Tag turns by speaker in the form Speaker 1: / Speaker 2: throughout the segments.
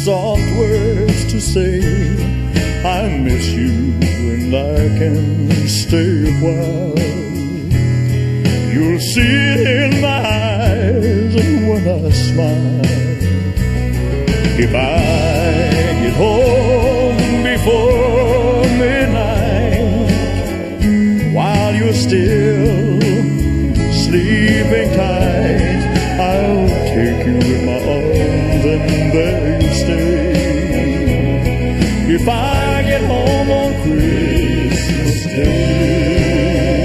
Speaker 1: soft words to say. I miss you and I can stay a while. You'll see it in my eyes when I smile. If I get home before midnight, while you're still sleeping tight, I'll take you in my arms and there you stay. If I get home on Christmas Day,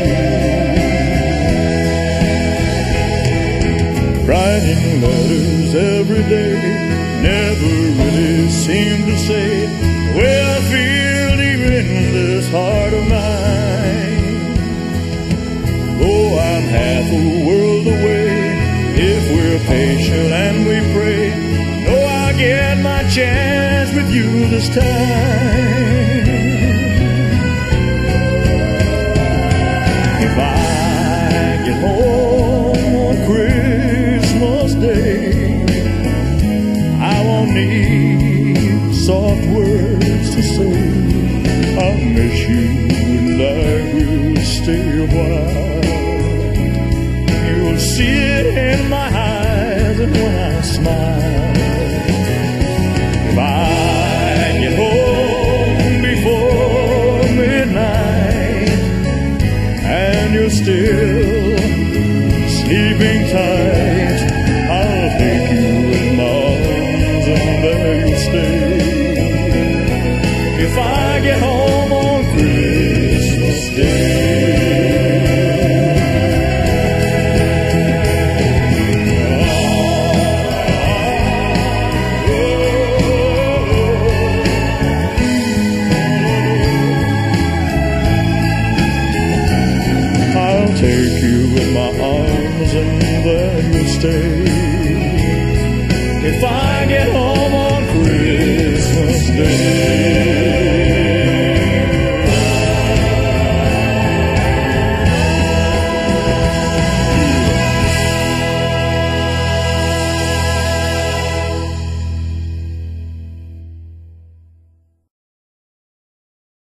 Speaker 1: writing letters every day, never really seem to say the way I feel deep in this heart of mine. Oh, I'm half a world away. If we're patient and we pray, know I'll get my chance with you this time. If I get home on Christmas Day, I won't need soft words to say. I'll miss you and I will stay a while. You'll see it in my eyes and when I smile. If I get home before midnight and you're still sleeping tight, I'll take you in my arms and there you'll stay. If I get home on Christmas Day. Take you in my arms and there you'll stay.